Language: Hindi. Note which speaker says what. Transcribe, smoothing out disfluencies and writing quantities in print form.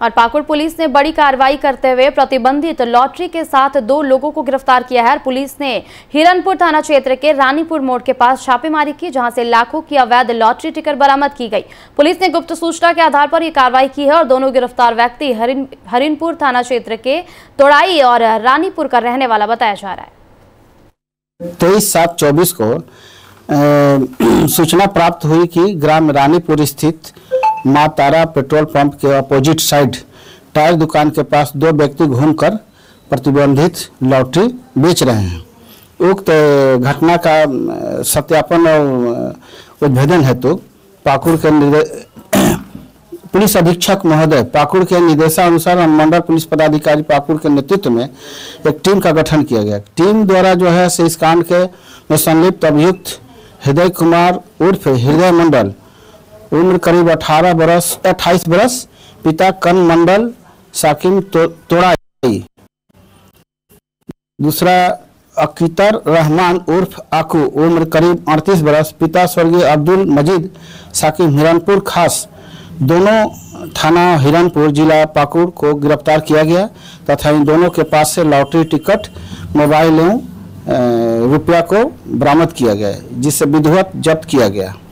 Speaker 1: और पाकुड़ पुलिस ने बड़ी कार्रवाई करते हुए प्रतिबंधित लॉटरी के साथ 2 लोगों को गिरफ्तार किया है। पुलिस ने हिरनपुर थाना क्षेत्र के रानीपुर मोड़ के पास छापेमारी की, जहां से लाखों की अवैध लॉटरी टिकट बरामद की गई। पुलिस ने गुप्त सूचना के आधार पर यह कार्रवाई की है और दोनों गिरफ्तार व्यक्ति हरिनपुर थाना क्षेत्र के तोड़ाई और रानीपुर का रहने वाला बताया जा रहा है।
Speaker 2: 23/7/24 को सूचना प्राप्त हुई कि ग्राम रानीपुर स्थित मां तारा पेट्रोल पंप के अपोजिट साइड टायर दुकान के पास 2 व्यक्ति घूमकर प्रतिबंधित लॉटरी बेच रहे हैं। उक्त घटना का सत्यापन और उद्भेदन हेतु पाकुड़ के पुलिस अधीक्षक महोदय पाकुड़ के निर्देशानुसार मंडल पुलिस पदाधिकारी पाकुड़ के नेतृत्व में एक टीम का गठन किया गया। टीम द्वारा जो है इस कांड के संलिप्त अभियुक्त हृदय कुमार उर्फ हृदय मंडल, उम्र करीब 28 बरस, पिता कन मंडल साकिम तोड़ाई, दूसरा अकीतर रहमान उर्फ आकू, उम्र करीब 38 बरस, पिता स्वर्गीय अब्दुल मजीद साकिम हिरनपुर खास, दोनों थाना हिरनपुर जिला पाकुड़ को गिरफ्तार किया गया तथा इन दोनों के पास से लॉटरी टिकट, मोबाइल एवं रुपया को बरामद किया गया, जिससे विधिवत जब्त किया गया।